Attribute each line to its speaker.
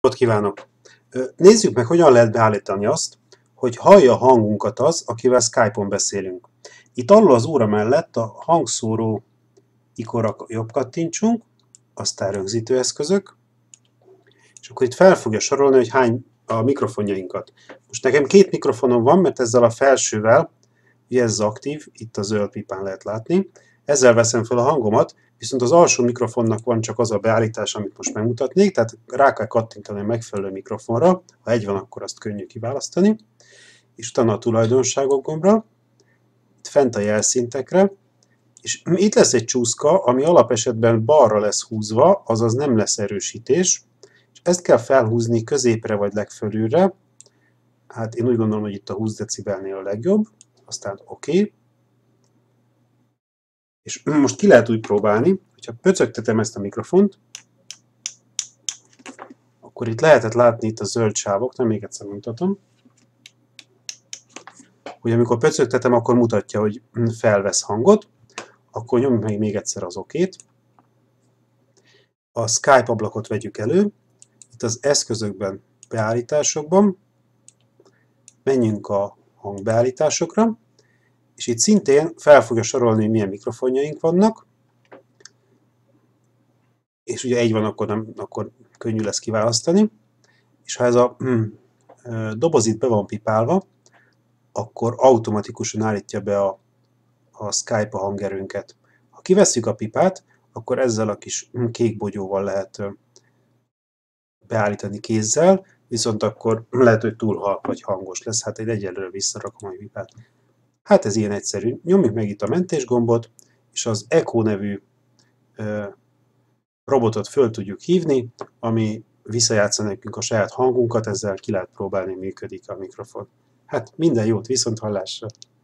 Speaker 1: Napot kívánok! Nézzük meg, hogyan lehet beállítani azt, hogy hallja a hangunkat az, akivel Skype-on beszélünk. Itt alul az óra mellett a hangszóró ikonra jobb kattintsunk, aztán rögzítőeszközök, és akkor itt fel fogja sorolni, hogy hány a mikrofonjainkat. Most nekem 2 mikrofonom van, mert ezzel a felsővel, ugye ez aktív, itt a zöld pipán lehet látni, ezzel veszem fel a hangomat, viszont az alsó mikrofonnak van csak az a beállítás, amit most megmutatnék, tehát rá kell kattintani a megfelelő mikrofonra, ha egy van, akkor azt könnyű kiválasztani, és utána a tulajdonságok gombra, itt fent a jelszintekre, és itt lesz egy csúszka, ami alapesetben balra lesz húzva, azaz nem lesz erősítés, és ezt kell felhúzni középre vagy legfölülre, hát én úgy gondolom, hogy itt a 20 decibelnél a legjobb, aztán oké. És most ki lehet úgy próbálni, hogyha pöcögtetem ezt a mikrofont, akkor itt lehetett látni itt a zöld sávoknál, még egyszer mutatom, hogy amikor pöcögtetem, akkor mutatja, hogy felvesz hangot, akkor nyomjuk meg még egyszer az okét. A Skype ablakot vegyük elő, itt az eszközökben, beállításokban, menjünk a hangbeállításokra, és itt szintén fel fogja sorolni, hogy milyen mikrofonjaink vannak, és ugye egy van, akkor könnyű lesz kiválasztani, és ha ez a doboz itt be van pipálva, akkor automatikusan állítja be a Skype a hangerőnket. Ha kivesszük a pipát, akkor ezzel a kis kék bogyóval lehet beállítani kézzel, viszont akkor lehet, hogy túl halk vagy hangos lesz, hát én egyelőre visszarakom a pipát. Hát ez ilyen egyszerű. Nyomjuk meg itt a mentés gombot, és az Echo nevű robotot föl tudjuk hívni, ami visszajátsza nekünk a saját hangunkat, ezzel ki lehet próbálni, működik a mikrofon. Hát minden jót, viszont hallásra!